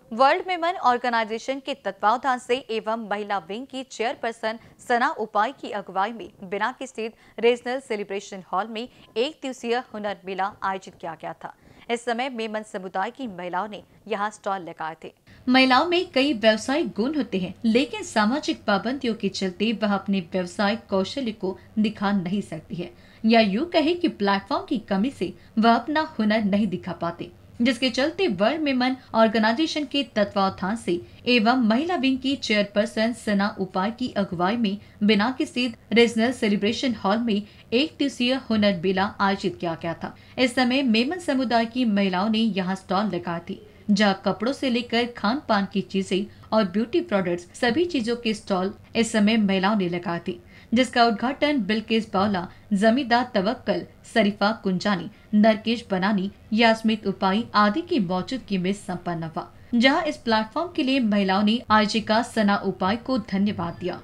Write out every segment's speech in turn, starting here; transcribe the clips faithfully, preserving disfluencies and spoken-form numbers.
World Memon organisation के तत्वावधान से एवं महिला विंग की चेयरपर्सन सना उपाय की अगुवाई में बिना के स्थित रीजनल सेलिब्रेशन हॉल में एक दिवसीय हुनर मेला आयोजित किया गया था। इस समय मेमन समुदाय की महिलाओं ने यहाँ स्टॉल लगाए थे। महिलाओं में कई व्यवसायिक गुण होते हैं, लेकिन सामाजिक पाबंदियों के चलते वह अपने व्यवसायिक कौशल्य को दिखा नहीं सकती है, या यूँ कहे कि प्लेटफॉर्म की कमी से वह अपना हुनर नहीं दिखा पाते, जिसके चलते वर्ल्ड मेमन ऑर्गेनाइजेशन के तत्वावधान से एवं महिला विंग की चेयरपर्सन सना उपाय की अगुवाई में बिना के स्थित रीजनल सेलिब्रेशन हॉल में एक दिवसीय हुनर मेला आयोजित किया गया था। इस समय मेमन समुदाय की महिलाओं ने यहाँ स्टॉल लगाए थे, जहाँ कपड़ों से लेकर खान पान की चीजें और ब्यूटी प्रोडक्ट्स सभी चीजों के स्टॉल इस समय महिलाओं ने लगाए थे, जिसका उद्घाटन बिल्किस बावला, जमींदार तवक्कल, शरीफा कुंजानी, नरकेश बनानी, यास्मित उपाई आदि की मौजूदगी में संपन्न हुआ, जहां इस प्लेटफॉर्म के लिए महिलाओं ने आयोजिका सना उपाय को धन्यवाद दिया।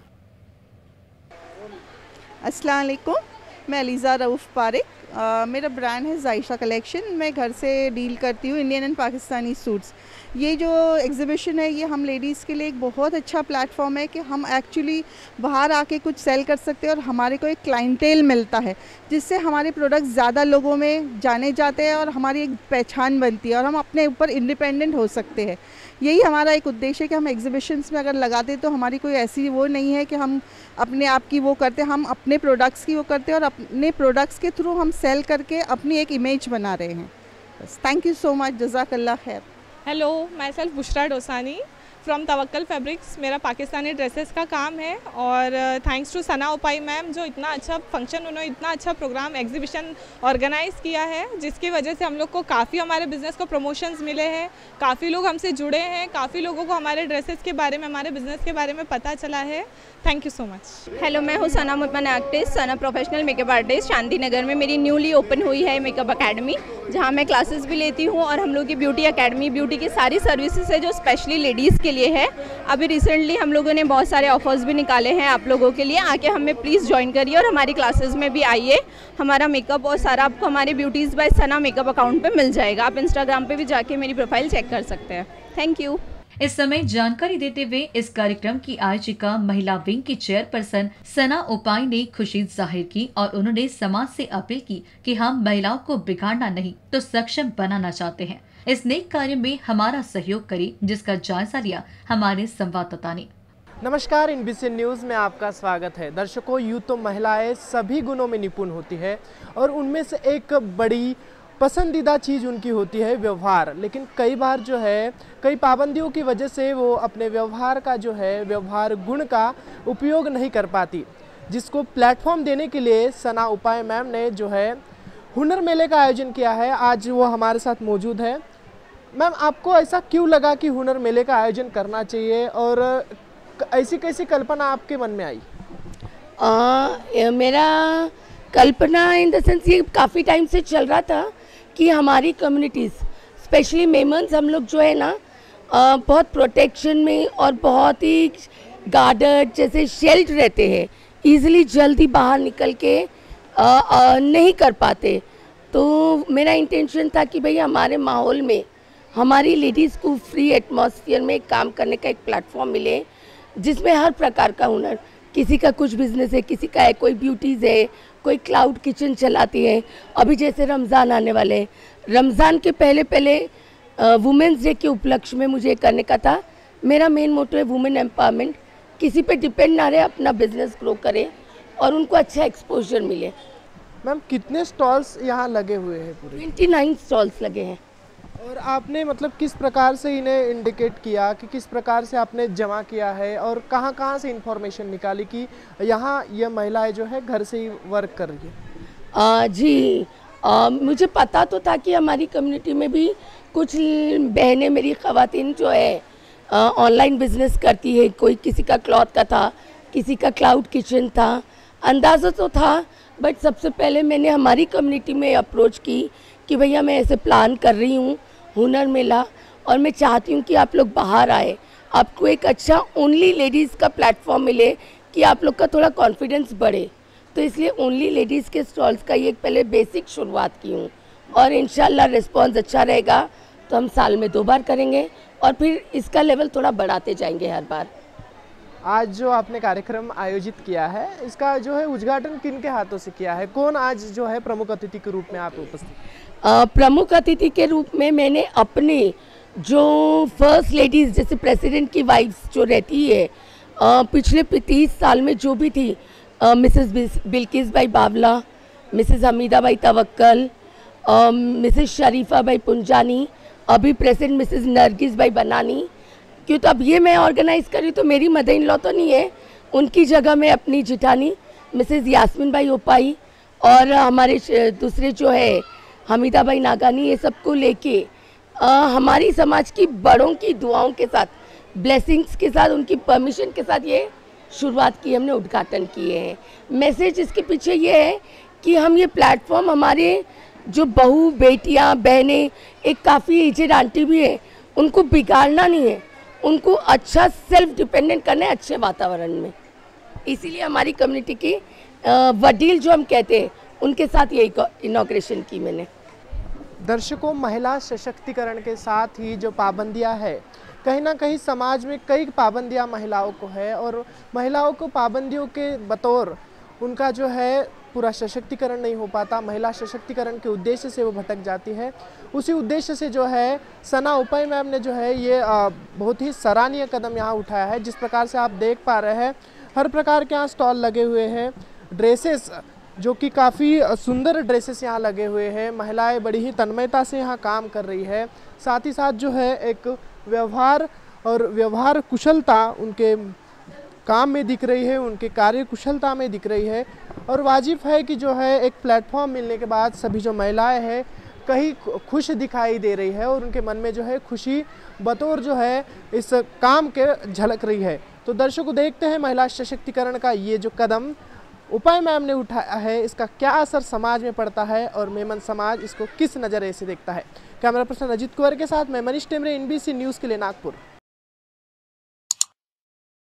अस्सलाम वालेकुम, मैं अलीज़ा रऊफ़ पारिक। Uh, मेरा ब्रांड है जायशा कलेक्शन। मैं घर से डील करती हूँ इंडियन एंड पाकिस्तानी सूट्स। ये जो एग्ज़िबिशन है ये हम लेडीज़ के लिए एक बहुत अच्छा प्लेटफॉर्म है कि हम एक्चुअली बाहर आके कुछ सेल कर सकते हैं और हमारे को एक क्लाइंटेल मिलता है, जिससे हमारे प्रोडक्ट्स ज़्यादा लोगों में जाने जाते हैं और हमारी एक पहचान बनती है और हम अपने ऊपर इंडिपेंडेंट हो सकते हैं। यही हमारा एक उद्देश्य है कि हम एग्जीबिशंस में अगर लगाते तो हमारी कोई ऐसी वो नहीं है कि हम अपने आप की वो करते, हम अपने प्रोडक्ट्स की वो करते हैं और अपने प्रोडक्ट्स के थ्रू हम सेल करके अपनी एक इमेज बना रहे हैं। बस, थैंक यू सो मच, जज़ाकल्लाह खैर। Hello, myself Bushra Dosani from Tawakkal fabrics. मेरा पाकिस्तानी ड्रेसेस का काम है और thanks to Sana Upai ma'am जो इतना अच्छा फंक्शन, उन्होंने इतना अच्छा प्रोग्राम एग्जीबिशन ऑर्गेनाइज़ किया है, जिसकी वजह से हम लोग को काफ़ी हमारे बिज़नेस को प्रमोशंस मिले हैं, काफ़ी लोग हमसे जुड़े हैं, काफ़ी लोगों को हमारे ड्रेसेस के बारे में, हमारे बिज़नेस के बारे में पता चला है। Thank you so much. Hello, मैं हूँ Sana Mutman artist, Sana professional makeup artist. Shanti Nagar में मेरी न्यूली ओपन हुई है मेकअप अकेडमी, जहाँ मैं क्लासेस भी लेती हूँ और हम लोग की ब्यूटी अकेडमी, ब्यूटी की सारी सर्विसेज है जो स्पेशली लेडीज़ के लिए है। अभी रिसेंटली हम लोगों ने बहुत सारे ऑफर्स भी निकाले हैं आप लोगों के लिए, आके हमें प्लीज़ ज्वाइन करिए और हमारी क्लासेस में भी आइए। हमारा मेकअप और सारा आपको हमारे beauties by Sana makeup account पे मिल जाएगा। आप इंस्टाग्राम पे भी जाके मेरी प्रोफाइल चेक कर सकते हैं। Thank you. इस समय जानकारी देते हुए इस कार्यक्रम की आयोजिका महिला विंग की चेयरपर्सन सना उपाय ने खुशी जाहिर की और उन्होंने समाज से अपील की कि हम महिलाओं को बिगाड़ना नहीं तो सक्षम बनाना चाहते हैं। इस नेक कार्य में हमारा सहयोग करें, जिसका जायजा लिया हमारे संवाददाता ने। नमस्कार, इनबीसी न्यूज़ में आपका स्वागत है। दर्शकों, यूँ तो महिलाएं सभी गुणों में निपुण होती है और उनमें से एक बड़ी पसंदीदा चीज़ उनकी होती है व्यवहार, लेकिन कई बार जो है कई पाबंदियों की वजह से वो अपने व्यवहार का जो है व्यवहार गुण का उपयोग नहीं कर पाती, जिसको प्लेटफॉर्म देने के लिए सना उपाय मैम ने जो है हुनर मेले का आयोजन किया है। आज वो हमारे साथ मौजूद है। मैम, आपको ऐसा क्यों लगा कि हुनर मेले का आयोजन करना चाहिए और ऐसी कैसी कल्पना आपके मन में आई? आ, मेरा कल्पना इन द सेंस ये काफ़ी टाइम से चल रहा था कि हमारी कम्युनिटीज़ स्पेशली मेमन्स हम लोग जो है ना आ, बहुत प्रोटेक्शन में और बहुत ही गार्डड जैसे शेल्ड रहते हैं, ईज़िली जल्दी बाहर निकल के आ, आ, नहीं कर पाते। तो मेरा इंटेंशन था कि भाई हमारे माहौल में हमारी लेडीज़ को फ्री एटमॉस्फेयर में काम करने का एक प्लेटफॉर्म मिले, जिसमें हर प्रकार का हुनर, किसी का कुछ बिजनेस है, किसी का है, कोई ब्यूटीज़ है, कोई क्लाउड किचन चलाती है। अभी जैसे रमज़ान आने वाले हैं, रमज़ान के पहले पहले वुमेंस डे के उपलक्ष्य में मुझे करने का था। मेरा मेन मोटो है वुमेन एम्पावरमेंट, किसी पे डिपेंड ना रहे, अपना बिजनेस ग्रो करे और उनको अच्छा एक्सपोजर मिले। मैम, कितने स्टॉल्स यहाँ लगे हुए हैं? पूरे उनतीस स्टॉल्स लगे हैं। और आपने मतलब किस प्रकार से इन्हें इंडिकेट किया कि किस प्रकार से आपने जमा किया है और कहाँ कहाँ से इंफॉर्मेशन निकाली कि यहाँ ये महिलाएं जो है घर से ही वर्क कर रही है? आ, जी आ, मुझे पता तो था कि हमारी कम्युनिटी में भी कुछ बहनें, मेरी ख़वातीन जो है ऑनलाइन बिजनेस करती है। कोई किसी का क्लॉथ का था, किसी का क्लाउड किचन था, अंदाज़ा तो था। बट सबसे पहले मैंने हमारी कम्युनिटी में अप्रोच की कि भैया मैं ऐसे प्लान कर रही हूँ हुनर मेला और मैं चाहती हूँ कि आप लोग बाहर आए, आपको एक अच्छा ओनली लेडीज़ का प्लेटफॉर्म मिले कि आप लोग का थोड़ा कॉन्फिडेंस बढ़े। तो इसलिए ओनली लेडीज़ के स्टॉल्स का ये पहले बेसिक शुरुआत की हूँ और इंशाल्लाह रिस्पॉन्स अच्छा रहेगा तो हम साल में दो बार करेंगे और फिर इसका लेवल थोड़ा बढ़ाते जाएंगे हर बार। आज जो आपने कार्यक्रम आयोजित किया है, इसका जो है उद्घाटन किन के हाथों से किया है? कौन आज जो है प्रमुख अतिथि के रूप में आप उपस्थित? प्रमुख अतिथि के रूप में मैंने अपने जो फर्स्ट लेडीज़ जैसे प्रेसिडेंट की वाइफ्स जो रहती है आ, पिछले तीस साल में जो भी थी, मिसेस बिल्किस भाई बावला, मिसेस हमीदा भाई तवक्कल, मिसेस शरीफा भाई पुंजानी, अभी प्रेसिडेंट मिसेस नरगिस भाई बनानी, क्यों तो अब ये मैं ऑर्गेनाइज़ करी तो मेरी मदर इन लॉ तो नहीं है, उनकी जगह में अपनी जिठानी मिसेस यास्मीन भाई उपाई और हमारे दूसरे जो है हमीदा भाई नागानी, ये सबको लेके हमारी समाज की बड़ों की दुआओं के साथ, ब्लेसिंग्स के साथ, उनकी परमिशन के साथ ये शुरुआत की, हमने उद्घाटन किए हैं। मैसेज इसके पीछे ये है कि हम ये प्लेटफॉर्म हमारे जो बहू बेटियां बहनें, एक काफ़ी एजेड आंटी भी है, उनको बिगाड़ना नहीं है, उनको अच्छा सेल्फ डिपेंडेंट करना है अच्छे वातावरण में। इसीलिए हमारी कम्युनिटी की वडील जो हम कहते हैं उनके साथ ये इनॉग्रेशन की मैंने। दर्शकों, महिला सशक्तिकरण के साथ ही जो पाबंदियां है, कहीं ना कहीं समाज में कई पाबंदियां महिलाओं को है और महिलाओं को पाबंदियों के बतौर उनका जो है पूरा सशक्तिकरण नहीं हो पाता। महिला सशक्तिकरण के उद्देश्य से वो भटक जाती है। उसी उद्देश्य से जो है सना उपाई मैम ने जो है ये बहुत ही सराहनीय कदम यहाँ उठाया है। जिस प्रकार से आप देख पा रहे हैं, हर प्रकार के यहाँ स्टॉल लगे हुए हैं, ड्रेसेस जो कि काफ़ी सुंदर ड्रेसेस यहाँ लगे हुए हैं। महिलाएं बड़ी ही तन्मयता से यहाँ काम कर रही है। साथ ही साथ जो है एक व्यवहार और व्यवहार कुशलता उनके काम में दिख रही है, उनके कार्य कुशलता में दिख रही है। और वाजिब है कि जो है एक प्लेटफॉर्म मिलने के बाद सभी जो महिलाएं हैं कहीं खुश दिखाई दे रही है और उनके मन में जो है खुशी बतौर जो है इस काम के झलक रही है। तो दर्शकों, देखते हैं महिला सशक्तिकरण का ये जो कदम उपाय मैम ने उठाया है, इसका क्या असर समाज में पड़ता है और मेमन समाज इसको किस नज़रिए से देखता है। कैमरा पर्सन अजित कुंवर के साथ मैं मनीष टेमरे, एनबीसी न्यूज़ के लिए नागपुर।